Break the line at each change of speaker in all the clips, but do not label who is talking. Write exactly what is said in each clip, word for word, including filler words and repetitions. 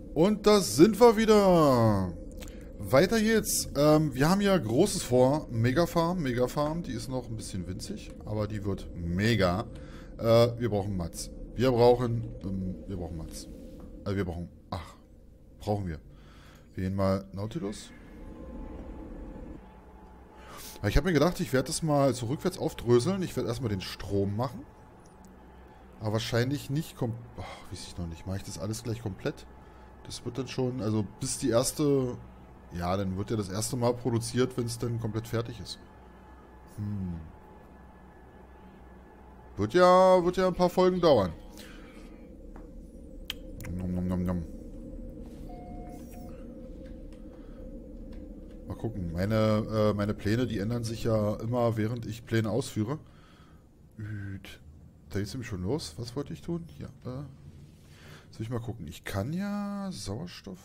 Und da sind wir wieder. Weiter geht's. Ähm, wir haben ja Großes vor. Megafarm, Megafarm. Die ist noch ein bisschen winzig, aber die wird mega. Äh, wir brauchen Mats. Wir brauchen, ähm, wir brauchen Mats. Äh, wir brauchen, ach, brauchen wir. Wir gehen mal Nautilus. Ich habe mir gedacht, ich werde das mal so rückwärts aufdröseln. Ich werde erstmal den Strom machen. Aber wahrscheinlich nicht komplett. Weiß ich noch nicht. Mache ich das alles gleich komplett? Das wird dann schon, also bis die erste. Ja, dann wird ja das erste Mal produziert, wenn es dann komplett fertig ist. Hm. Wird ja, wird ja ein paar Folgen dauern. Nom, nom, nom, nom. Mal gucken. Meine, äh, meine Pläne, die ändern sich ja immer, während ich Pläne ausführe. Üt. Da ist nämlich schon los. Was wollte ich tun? Ja, äh. Soll ich mal gucken. Ich kann ja Sauerstoff.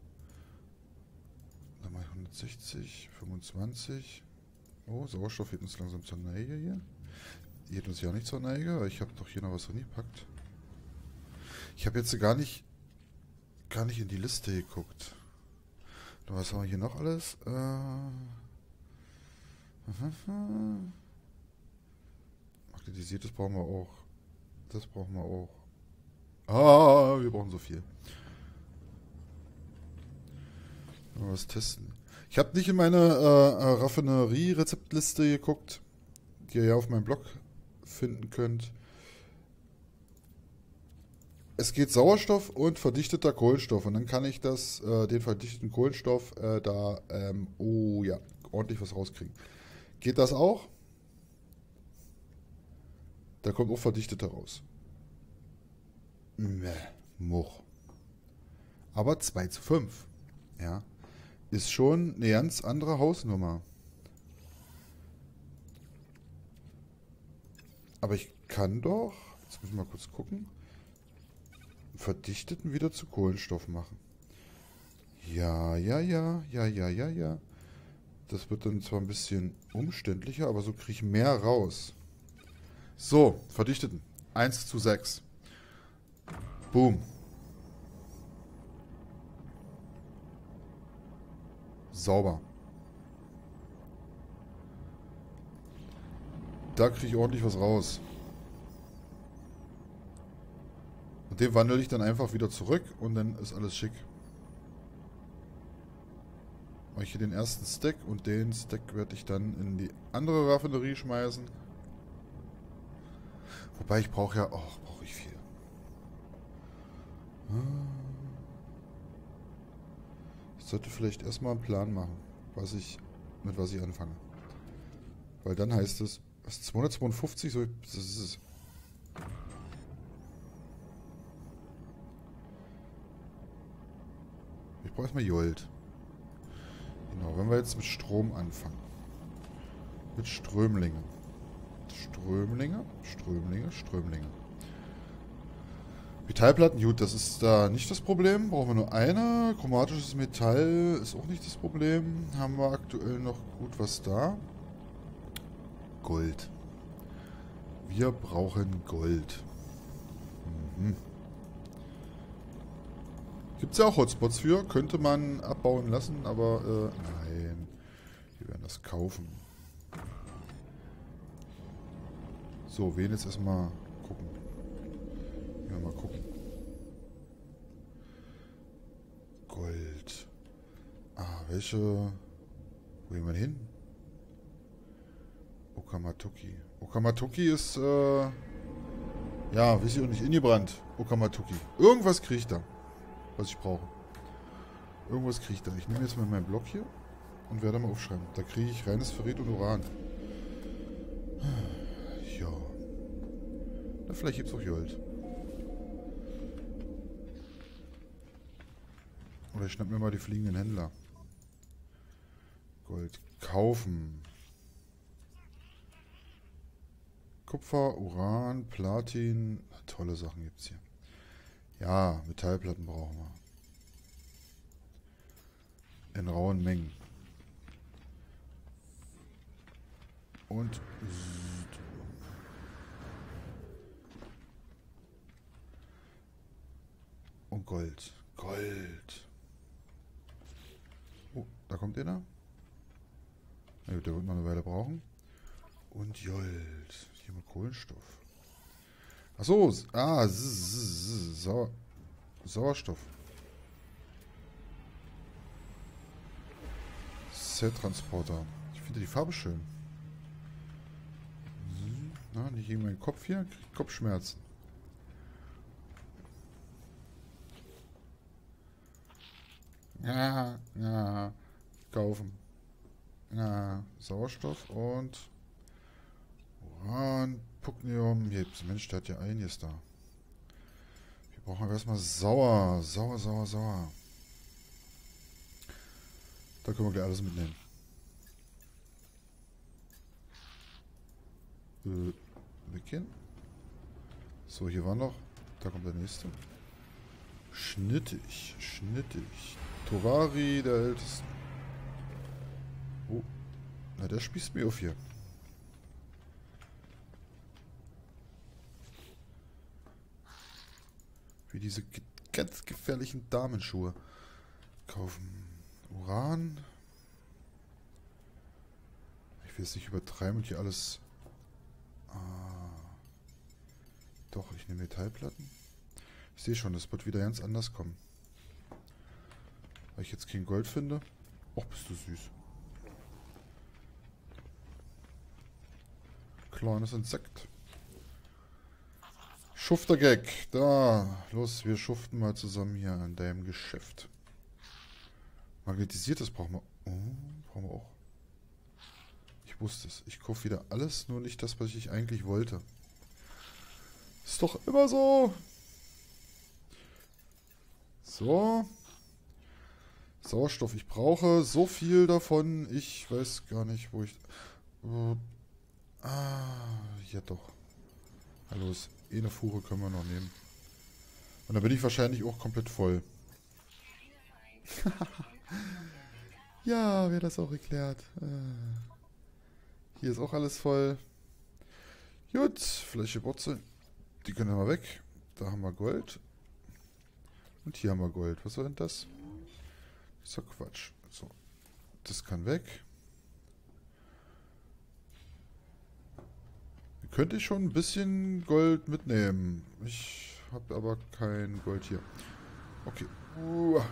Dann mache ich hundertsechzig, fünfundzwanzig. Oh, Sauerstoff geht uns langsam zur Neige hier. Geht uns ja nicht zur Neige. Ich habe doch hier noch was drin gepackt. Ich habe jetzt gar nicht, gar nicht in die Liste geguckt. Was haben wir hier noch alles? Äh. Magnetisiertes brauchen wir auch. Das brauchen wir auch. Ah, wir brauchen so viel. Mal was testen. Ich habe nicht in meine äh, Raffinerie-Rezeptliste geguckt, die ihr ja auf meinem Blog finden könnt. Es geht Sauerstoff und verdichteter Kohlenstoff. Und dann kann ich das, äh, den verdichteten Kohlenstoff äh, da, ähm, oh ja, ordentlich was rauskriegen. Geht das auch? Da kommt auch verdichteter raus. Meh, Much. Aber zwei zu fünf. Ja. Ist schon eine ganz andere Hausnummer. Aber ich kann doch, jetzt muss ich mal kurz gucken, verdichteten wieder zu Kohlenstoff machen. Ja, ja, ja, ja, ja, ja, ja. Das wird dann zwar ein bisschen umständlicher, aber so kriege ich mehr raus. So, verdichteten. eins zu sechs. Boom. Sauber. Da kriege ich ordentlich was raus. Und den wandle ich dann einfach wieder zurück und dann ist alles schick. Mache ich hier den ersten Stack und den Stack werde ich dann in die andere Raffinerie schmeißen. Wobei ich brauche ja... Oh, brauche ich viel. Ich sollte vielleicht erstmal einen Plan machen, was ich, mit was ich anfange. Weil dann heißt es, was zweihundertzweiundfünfzig, so, das ist es. Ich brauche erstmal Jolt. Genau, wenn wir jetzt mit Strom anfangen. Mit Strömlinge. Strömlinge, Strömlinge, Strömlinge. Metallplatten, gut, das ist da nicht das Problem. Brauchen wir nur eine. Chromatisches Metall ist auch nicht das Problem. Haben wir aktuell noch gut was da. Gold. Wir brauchen Gold. Mhm. Gibt es ja auch Hotspots für. Könnte man abbauen lassen, aber äh, nein. Wir werden das kaufen. So, wen jetzt erstmal gucken. Ja, mal gucken. Gold. Ah, welche... Wo gehen wir hin? Okamatoki. Okamatoki ist, äh... ja, weiß ich auch nicht, ingebrannt. Okamatoki. Irgendwas kriege ich da, was ich brauche. Irgendwas kriege ich da. Ich nehme jetzt mal meinen Block hier und werde mal aufschreiben. Da kriege ich reines Ferrit und Uran. Ja. Na, vielleicht gibt es auch Gold. Oder ich schnapp mir mal die fliegenden Händler. Gold kaufen. Kupfer, Uran, Platin. Tolle Sachen gibt es hier. Ja, Metallplatten brauchen wir. In rauen Mengen. Und... Und Gold. Gold. Oh, da kommt einer. Na gut, der wird noch eine Weile brauchen. Und Gold. Hier mal Kohlenstoff. Achso, ah, Sau Sauerstoff. Zelltransporter. Ich finde die Farbe schön. Na, nicht gegen meinen Kopf hier. Krieg Kopfschmerzen. Ja, ja. Kaufen. Ja, Sauerstoff und Uran, Pugnium. Hier, Mensch, der hat ja einiges da. Wir brauchen aber erstmal Sauer. Sauer, sauer, sauer. Da können wir gleich alles mitnehmen. Äh, weggehen. So, hier war noch. Da kommt der nächste. Schnittig, schnittig. Torari, der älteste. Oh. Na, der spießt mir auf hier. Wie diese ge ganz gefährlichen Damenschuhe. Kaufen. Uran. Ich will es nicht übertreiben und hier alles... Ah. Doch, ich nehme Metallplatten. Ich sehe schon, das wird wieder ganz anders kommen. Weil ich jetzt kein Gold finde. Och, bist du süß. Kleines Insekt. Schuftergag. Da. Los, wir schuften mal zusammen hier an deinem Geschäft. Magnetisiertes brauchen wir. Oh, brauchen wir auch. Ich wusste es. Ich kaufe wieder alles, nur nicht das, was ich eigentlich wollte. Ist doch immer so. So. Sauerstoff. Ich brauche so viel davon. Ich weiß gar nicht, wo ich... Äh, ah, ja doch. Hallo, eine Fuhre können wir noch nehmen. Und dann bin ich wahrscheinlich auch komplett voll. Ja, wer das auch erklärt. Hier ist auch alles voll. Gut, Fläche Wurzel. Die können wir mal weg. Da haben wir Gold. Und hier haben wir Gold. Was war denn das? Das ist doch Quatsch. So, das kann weg. Hier könnte ich schon ein bisschen Gold mitnehmen. Ich habe aber kein Gold hier. Okay. Uah.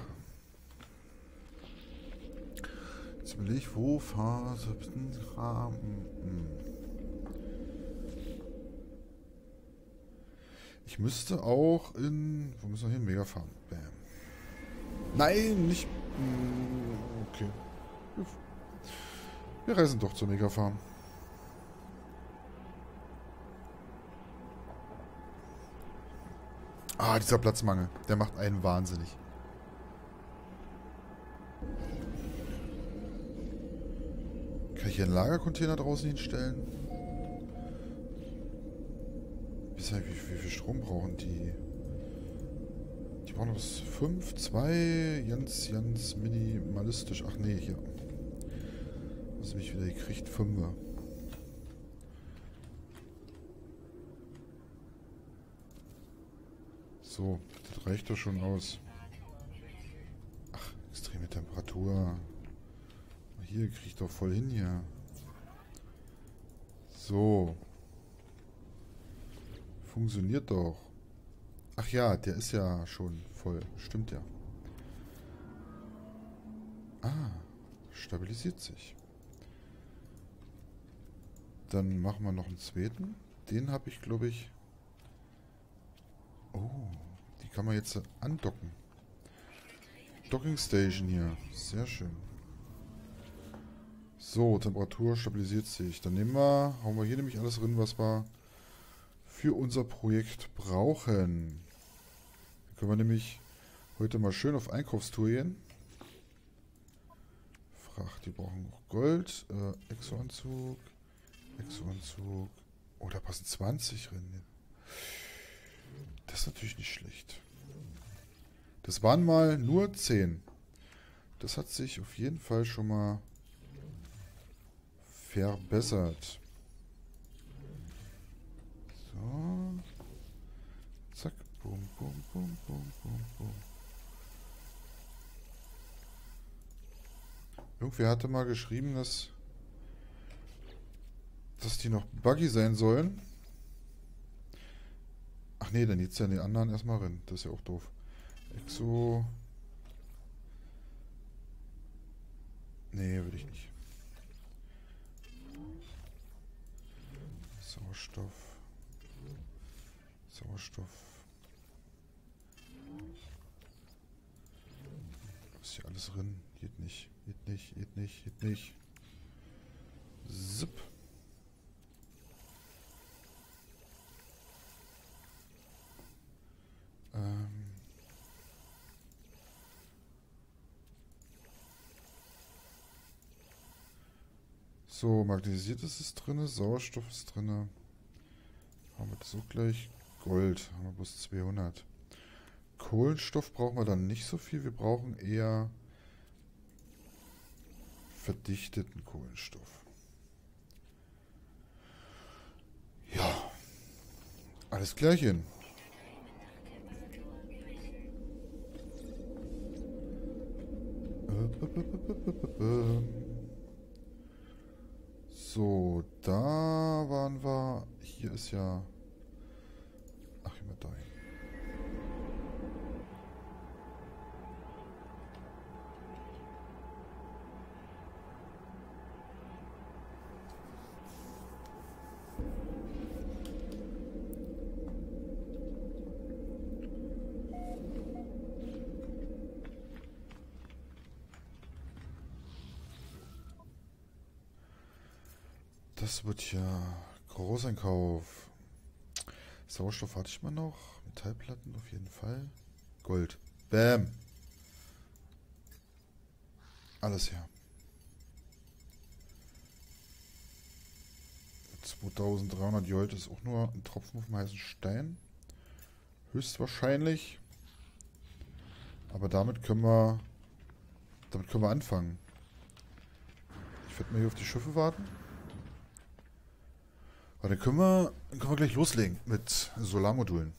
Jetzt will ich, wo Phase. Ich müsste auch in... Wo müssen wir hin? Megafarm. Bam. Nein, nicht... Okay. Wir reisen doch zur Megafarm. Ah, dieser Platzmangel. Der macht einen wahnsinnig. Kann ich hier einen Lagercontainer draußen hinstellen? Wie, wie viel Strom brauchen die? Die brauchen das fünf, zwei, ganz, ganz minimalistisch. Ach nee, hier. Was mich wieder gekriegt? fünfer. So, das reicht doch schon aus. Ach, extreme Temperatur. Hier kriege ich doch voll hin hier. So. Funktioniert doch. Ach ja, der ist ja schon voll. Stimmt ja. Ah, stabilisiert sich. Dann machen wir noch einen zweiten. Den habe ich, glaube ich... Oh, die kann man jetzt andocken. Docking Station hier. Sehr schön. So, Temperatur stabilisiert sich. Dann nehmen wir, hauen wir hier nämlich alles drin, was wir für unser Projekt brauchen. Dann können wir nämlich heute mal schön auf Einkaufstour gehen. Fracht, die brauchen noch Gold. Äh, Exoanzug. Exoanzug. Oh, da passen zwanzig drin. Das ist natürlich nicht schlecht. Das waren mal nur zehn. Das hat sich auf jeden Fall schon mal verbessert. So. Zack. Bum, bum, bum, bum, bum, bum. Irgendwer hatte mal geschrieben, dass, dass die noch buggy sein sollen. Ach nee, dann jetzt ja die anderen erstmal rein. Das ist ja auch doof. Exo. Nee, würde ich nicht. Sauerstoff. Sauerstoff. Was ist hier alles drin? Geht nicht, geht nicht, geht nicht, geht nicht. Zip. Ähm. So, magnetisiert ist es drin, Sauerstoff ist drin. Haben wir das auch gleich. Gold, haben wir bloß zweihundert. Kohlenstoff brauchen wir dann nicht so viel. Wir brauchen eher verdichteten Kohlenstoff. Ja, alles klärchen. So, da waren wir. Hier ist ja... Ach, immer da hin. Das wird ja Großeinkauf. Sauerstoff hatte ich mal noch. Metallplatten auf jeden Fall. Gold. Bam. Alles her. zweitausenddreihundert Jolt ist auch nur ein Tropfen auf dem heißen Stein. Höchstwahrscheinlich. Aber damit können wir... Damit können wir anfangen. Ich werde mal hier auf die Schiffe warten. Aber dann können wir, dann können wir gleich loslegen mit Solarmodulen.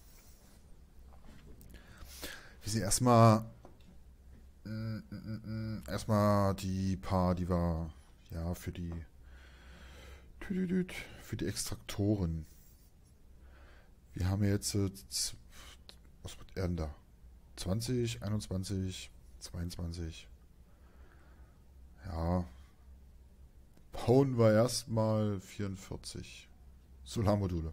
Wir sind erstmal mm, mm, mm, erstmal die paar, die wir ja für die für die Extraktoren. Wir haben jetzt was wird er denn da? zwanzig, einundzwanzig, zweiundzwanzig. Ja. Bauen wir erstmal vierundvierzig. Solarmodule.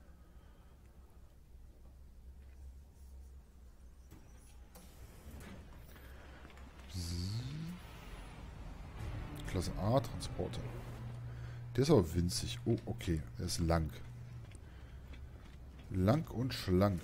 Klasse A, Transporter. Der ist aber winzig. Oh, okay. Er ist lang. Lang und schlank.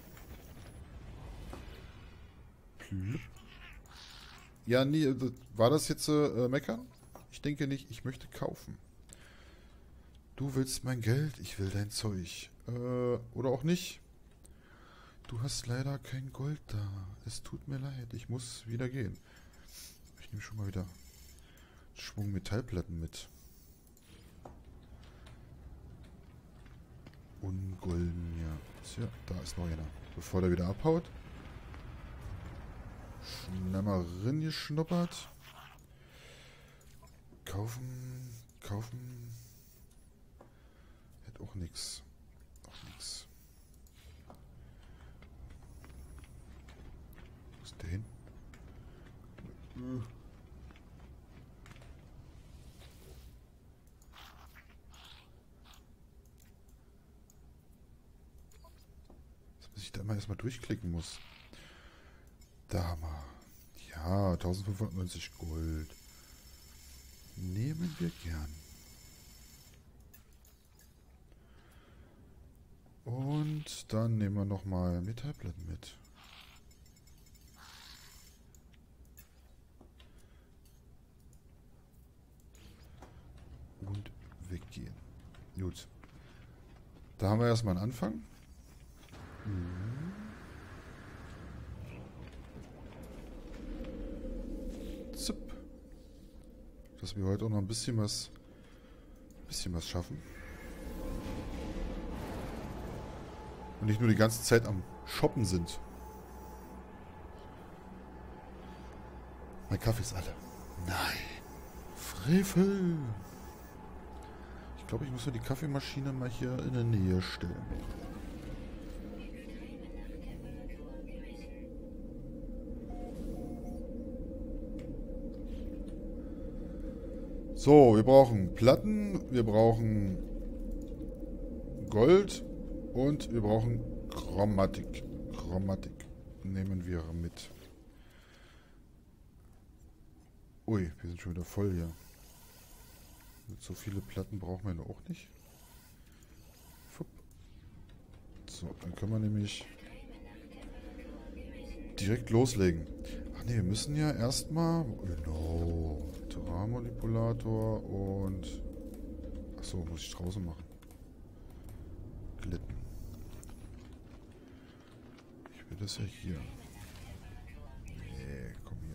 Ja, nee, war das jetzt äh, meckern? Ich denke nicht, ich möchte kaufen. Du willst mein Geld, ich will dein Zeug. Äh, oder auch nicht. Du hast leider kein Gold da. Es tut mir leid, ich muss wieder gehen. Ich nehme schon mal wieder Schwung Metallplatten mit. Ungolden, ja. Tja, da ist noch einer. Bevor der wieder abhaut. Schnell mal reingeschnuppert. Kaufen, kaufen. Hätte auch nix. Auch nix. Wo ist der hin? Dass ich da immer erstmal durchklicken muss. Da haben wir. Ja, eintausendfünfhundertneunzig Gold. Nehmen wir gern. Und dann nehmen wir nochmal Metallplatten mit. Und weggehen. Gut. Da haben wir erstmal einen Anfang. Mhm. Zip. Dass wir heute auch noch ein bisschen was, ein bisschen was schaffen. Und nicht nur die ganze Zeit am Shoppen sind. Mein Kaffee ist alle. Nein, Refill. Ich glaube, ich muss mir die Kaffeemaschine mal hier in der Nähe stellen. So, wir brauchen Platten, wir brauchen Gold und wir brauchen Chromatik. Chromatik nehmen wir mit. Ui, wir sind schon wieder voll hier. So viele Platten brauchen wir auch nicht. So, dann können wir nämlich direkt loslegen. Ach ne, wir müssen ja erstmal... Genau. Terramanipulator und... Achso, muss ich draußen machen. Glitten. Ich will das ja hier. Nee, komm hier.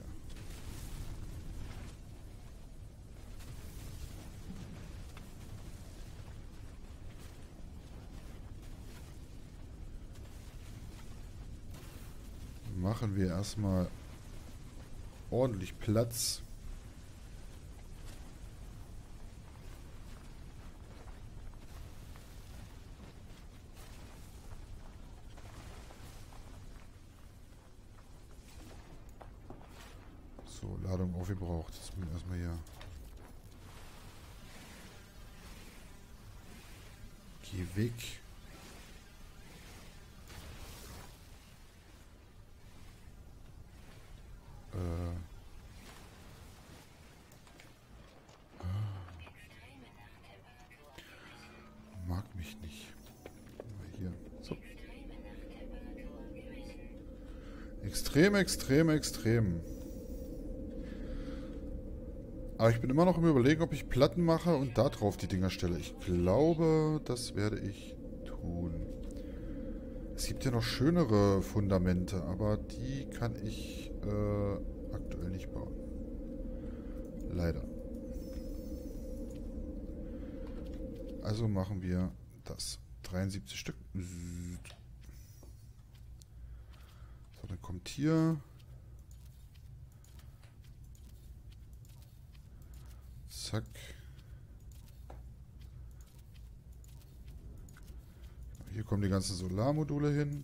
Machen wir erstmal ordentlich Platz. So, Ladung aufgebraucht. Das müssen wir erstmal hier. Geh weg. Äh. Mag mich nicht. Hier. So. Extrem, extrem, extrem. Aber ich bin immer noch im Überlegen, ob ich Platten mache und da drauf die Dinger stelle. Ich glaube, das werde ich tun. Es gibt ja noch schönere Fundamente, aber die kann ich äh, aktuell nicht bauen. Leider. Also machen wir das. dreiundsiebzig Stück. So, dann kommt hier... Zack. Hier kommen die ganzen Solarmodule hin.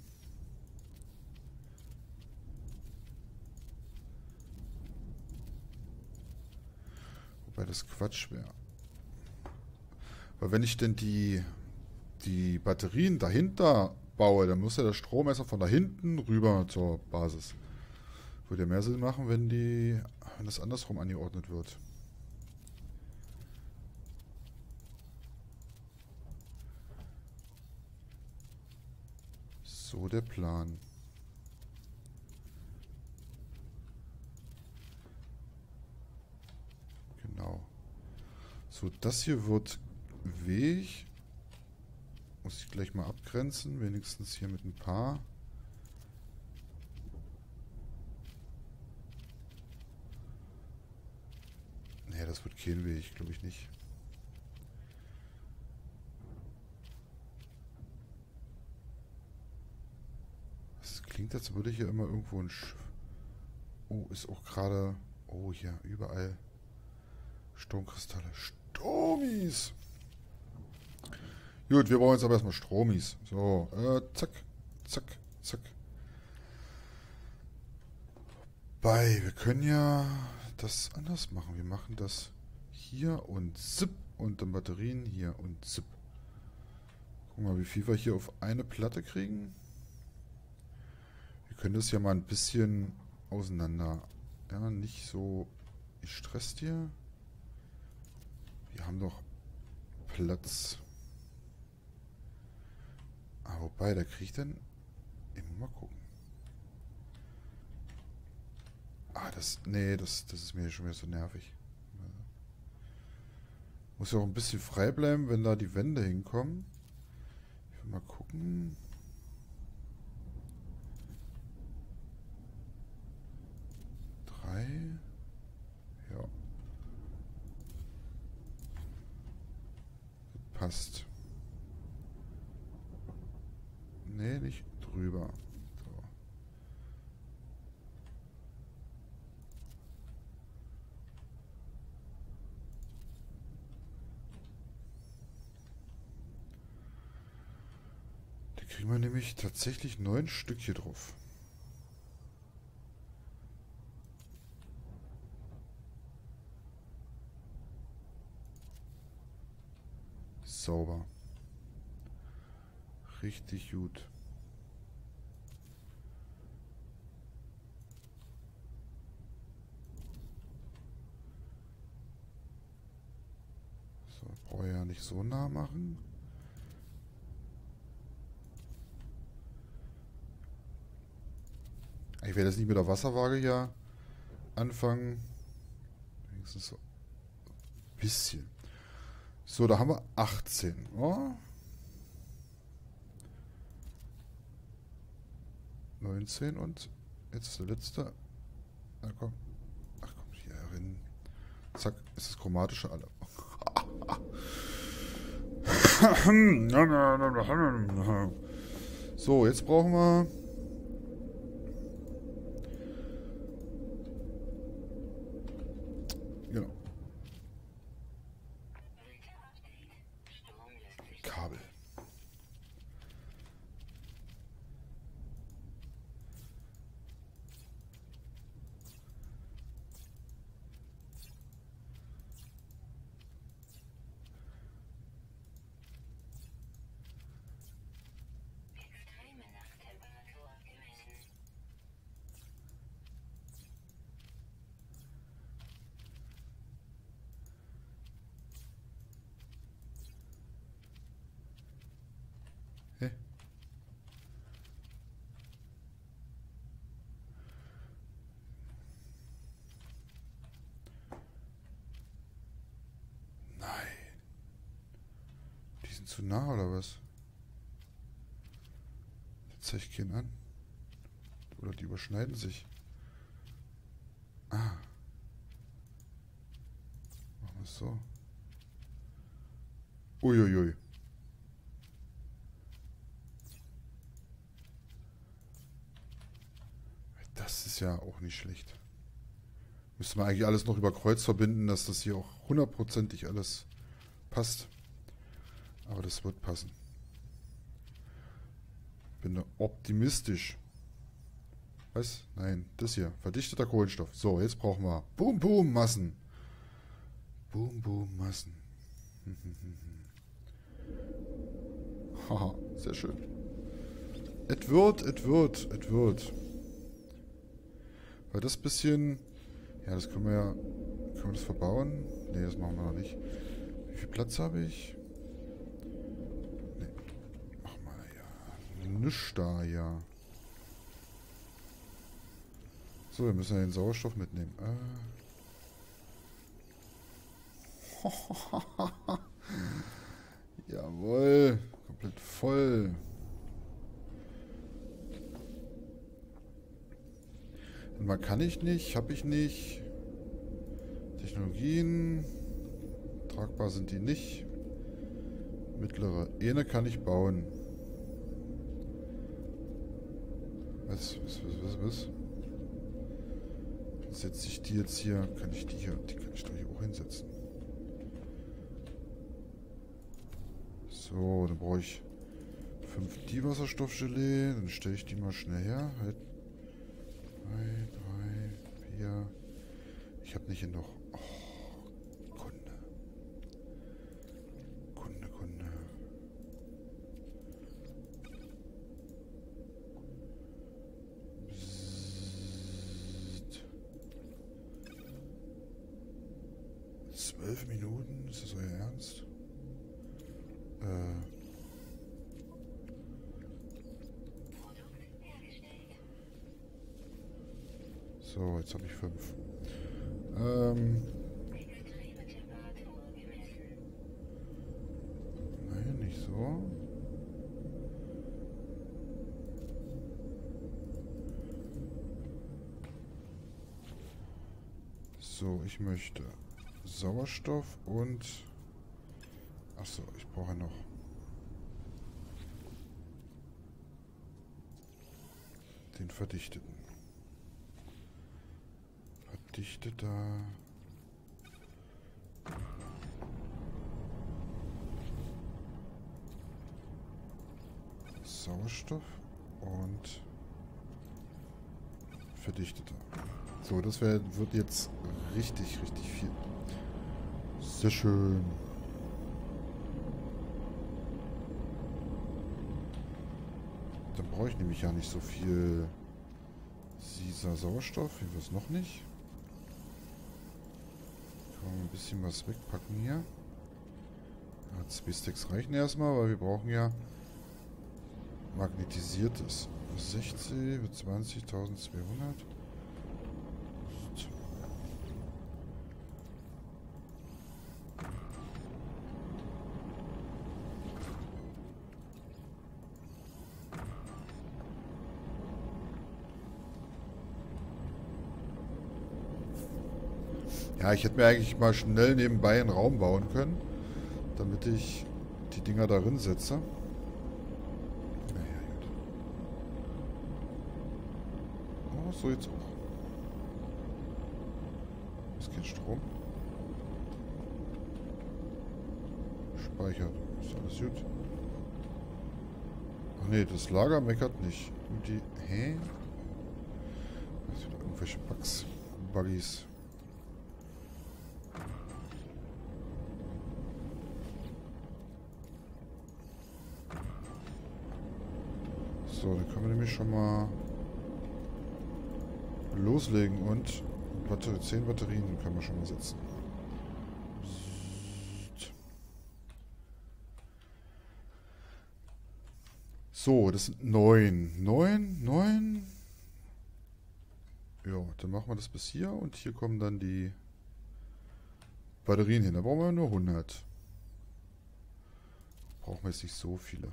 Wobei das Quatsch wäre. Weil wenn ich denn die, die Batterien dahinter baue, dann muss ja der Strom erst von da hinten rüber zur Basis. Würde ja mehr Sinn machen, wenn, die, wenn das andersrum angeordnet wird. So der Plan. Genau. So, das hier wird Weg. Muss ich gleich mal abgrenzen. Wenigstens hier mit ein paar. Nee, das wird kein Weg, glaube ich nicht. Klingt, als würde hier immer irgendwo ein Sch... Oh, ist auch gerade... Oh, hier, überall Sturmkristalle. Stromis! Gut, wir brauchen jetzt aber erstmal Stromis. So, äh, zack, zack, zack. Bei, wir können ja das anders machen. Wir machen das hier und zip und dann Batterien hier und zip. Guck mal, wie viel wir hier auf eine Platte kriegen. Wir können das ja mal ein bisschen auseinander. Ja, nicht so gestresst hier. Wir haben doch Platz. Ah, wobei, da kriege ich dann... Ich muss mal gucken. Ah, das... Nee, das, das ist mir schon wieder so nervig. Muss ja auch ein bisschen frei bleiben, wenn da die Wände hinkommen. Ich will mal gucken... Ja. Passt. Nee, nicht drüber. So. Da kriegen wir nämlich tatsächlich neun Stück hier drauf. Sauber. Richtig gut. So, brauche ich ja nicht so nah machen. Ich werde jetzt nicht mit der Wasserwaage hier anfangen. Wenigstens so ein bisschen. So, da haben wir achtzehn. Oh. neunzehn und jetzt ist der letzte. Na komm. Ach komm, hier rein. Zack, ist das chromatische alle. So, jetzt brauchen wir. Genau. Kabel. Hä? Nein. Die sind zu nah, oder was? Jetzt zeige ich keinen an. Oder die überschneiden sich. Ah. Machen wir es so. Uiuiui. Das ist ja auch nicht schlecht. Müsste man eigentlich alles noch über Kreuz verbinden, dass das hier auch hundertprozentig alles passt. Aber das wird passen. Bin da optimistisch. Was? Nein, das hier. Verdichteter Kohlenstoff. So, jetzt brauchen wir Boom Boom Massen. Boom Boom Massen. Haha, sehr schön. Et wird, et wird, et wird. Weil das bisschen... Ja, das können wir ja... Können wir das verbauen? Ne, das machen wir noch nicht. Wie viel Platz habe ich? Ne. Mach mal ja. Nichts da, ja. So, wir müssen ja den Sauerstoff mitnehmen. Ah. Jawohl. Komplett voll. Man kann ich nicht, habe ich nicht. Technologien. Tragbar sind die nicht. Mittlere. Eine kann ich bauen. Was, was, was, was, was? Setze ich die jetzt hier? Kann ich die hier? Die kann ich doch hier auch hinsetzen. So, dann brauche ich fünf Wasserstoffgelee. Dann stelle ich die mal schnell her. Halt. drei, drei, vier. Ich habe nicht genug. Oh, Kunde. Kunde, Kunde. Psst. Zwölf Minuten? Ist das euer Ernst? Äh. So, jetzt habe ich fünf. Ähm. Nein, nicht so. So, ich möchte Sauerstoff und... Achso, ich brauche noch... den verdichteten. Verdichteter... Sauerstoff und verdichteter. So, das wär, wird jetzt richtig, richtig viel. Sehr schön. Dann brauche ich nämlich ja nicht so viel dieser Sauerstoff. Wie wir es noch nicht. Kann man ein bisschen was wegpacken hier. Ja, zwei Stacks reichen erstmal, weil wir brauchen ja magnetisiertes. sechzig mit zwanzigtausendzweihundert. Ja, ich hätte mir eigentlich mal schnell nebenbei einen Raum bauen können, damit ich die Dinger darin setze. Naja, gut. Oh, so jetzt auch. Ist kein Strom. Speichert. Ist alles gut. Ach nee, das Lager meckert nicht. Und die... Hä? Das sind irgendwelche Bugs. Buggies. So, dann können wir nämlich schon mal loslegen und Batter zehn Batterien können wir schon mal setzen. So, das sind neun. Neun, neun. Ja, dann machen wir das bis hier und hier kommen dann die Batterien hin. Da brauchen wir nur hundert. Brauchen wir jetzt nicht so viele.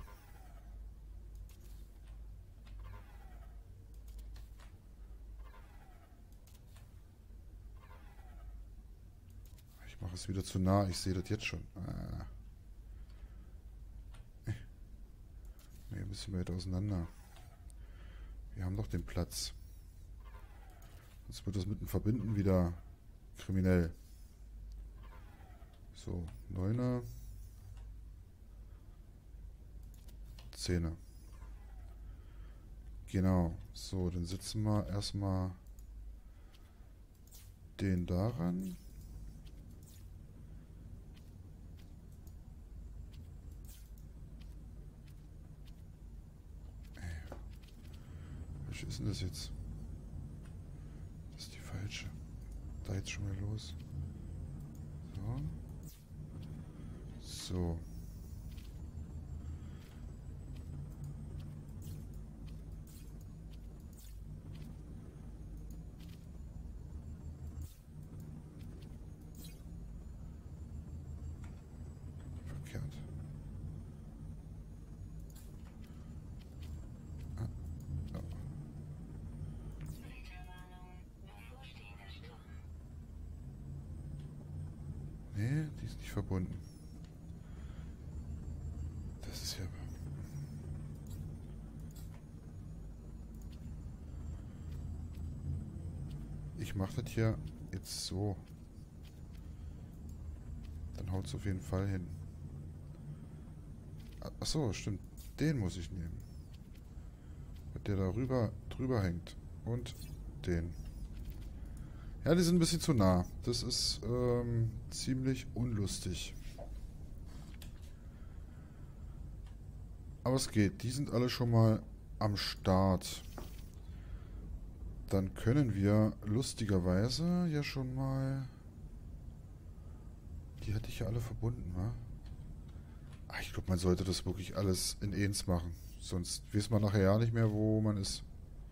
Ich mache es wieder zu nah. Ich sehe das jetzt schon. Ah. Nee, ein bisschen weiter auseinander. Wir haben doch den Platz. Sonst wird das mit dem Verbinden wieder kriminell. So, neuner. Zehner. Genau. So, dann setzen wir erstmal den daran. Was ist denn das jetzt? Das ist die falsche. Da jetzt schon mal los. So. So. Verkehrt. Nee, die ist nicht verbunden. Das ist ja... Ich mache das hier jetzt so. Dann haut es auf jeden Fall hin. Achso, stimmt. Den muss ich nehmen. Der da rüber, drüber hängt. Und den. Ja, die sind ein bisschen zu nah. Das ist ähm, ziemlich unlustig. Aber es geht. Die sind alle schon mal am Start. Dann können wir lustigerweise ja schon mal... Die hatte ich ja alle verbunden, wa? Ach, ich glaube, man sollte das wirklich alles in eins machen. Sonst weiß man nachher ja nicht mehr, wo man ist.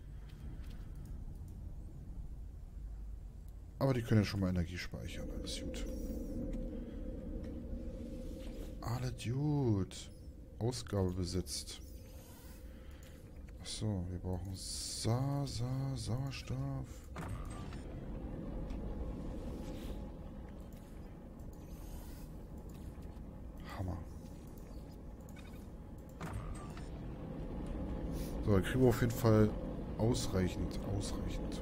Aber die können ja schon mal Energie speichern. Alles gut. Alles gut. Ausgabe besetzt. Achso, wir brauchen Sa, Sa, Sauerstoff. Hammer. So, dann kriegen wir auf jeden Fall ausreichend, ausreichend.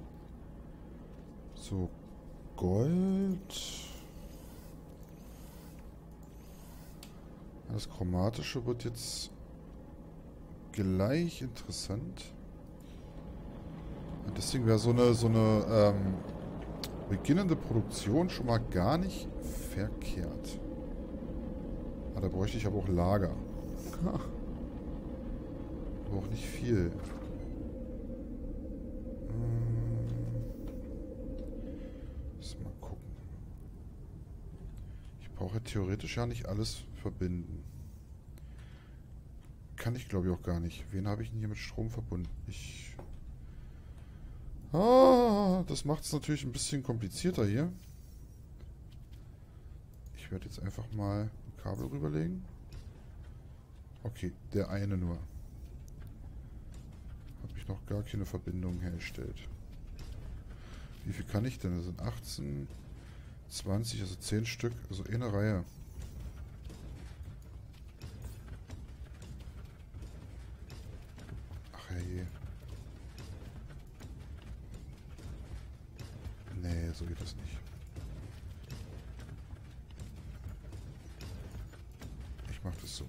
So, Gold. Das Chromatische wird jetzt gleich interessant. Und deswegen wäre so eine, so eine ähm, beginnende Produktion schon mal gar nicht verkehrt. Ah, da bräuchte ich aber auch Lager. Aber auch nicht viel. Lass mal gucken. Ich brauche theoretisch ja nicht alles verbinden. Kann ich glaube ich auch gar nicht. Wen habe ich denn hier mit Strom verbunden? Ich... Ah, das macht es natürlich ein bisschen komplizierter hier. Ich werde jetzt einfach mal ein Kabel rüberlegen. Okay, der eine nur. Habe ich noch gar keine Verbindung hergestellt. Wie viel kann ich denn? Das sind achtzehn, zwanzig, also zehn Stück. Also eine Reihe. Ach herrje. Nee, so geht das nicht. Ich mache das so.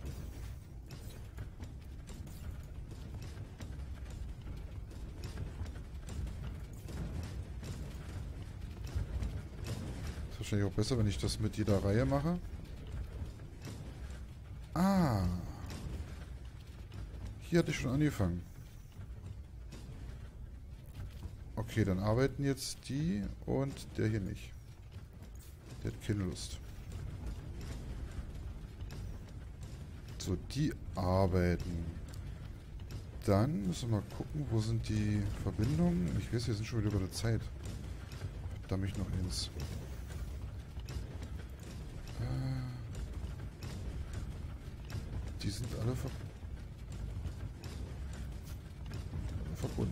Ist wahrscheinlich auch besser, wenn ich das mit jeder Reihe mache. Ah. Hier hatte ich schon angefangen. Okay, dann arbeiten jetzt die und der hier nicht. Der hat keine Lust. So, die arbeiten. Dann müssen wir mal gucken, wo sind die Verbindungen. Ich weiß, wir sind schon wieder über der Zeit. Verdammt mich noch ins. Äh, die sind alle ver verbunden.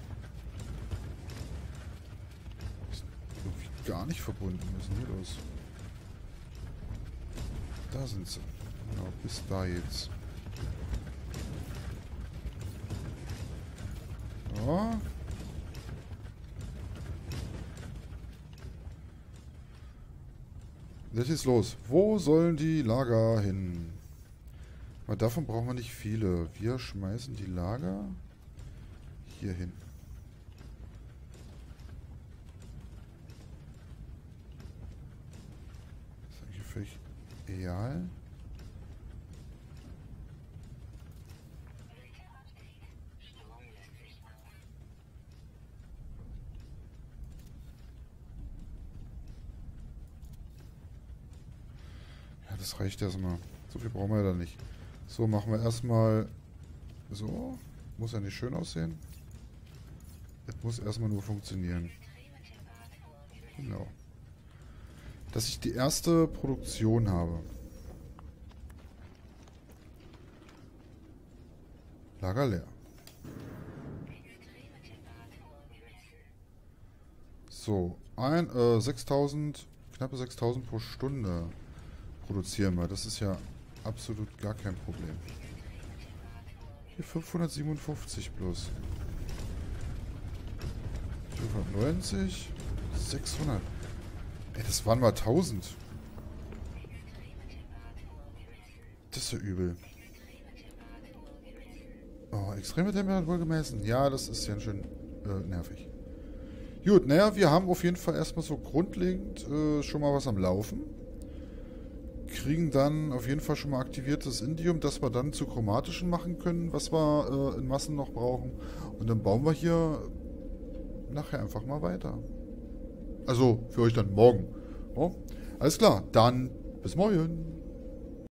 Gar nicht verbunden. Was ist denn hier los? Da sind sie. Genau, bis da jetzt. Oh. Was ist los? Wo sollen die Lager hin? Weil davon brauchen wir nicht viele. Wir schmeißen die Lager hier hin. Völlig egal. Ja, das reicht erstmal. So viel brauchen wir ja da nicht. So, machen wir erstmal so. Muss ja nicht schön aussehen. Es muss erstmal nur funktionieren. Genau. Dass ich die erste Produktion habe. Lager leer. So, ein, äh, sechstausend, knappe sechstausend pro Stunde produzieren wir. Das ist ja absolut gar kein Problem. Hier fünfhundertsiebenundfünfzig plus. fünfhundertneunzig, sechshundert. Ey, das waren mal tausend. Das ist ja übel. Oh, extreme Temperatur wohl gemessen. Ja, das ist ja schön äh, nervig. Gut, naja, wir haben auf jeden Fall erstmal so grundlegend äh, schon mal was am Laufen. Kriegen dann auf jeden Fall schon mal aktiviertes Indium, das wir dann zu chromatischen machen können, was wir äh, in Massen noch brauchen. Und dann bauen wir hier nachher einfach mal weiter. Also für euch dann morgen. Oh, alles klar, dann bis morgen.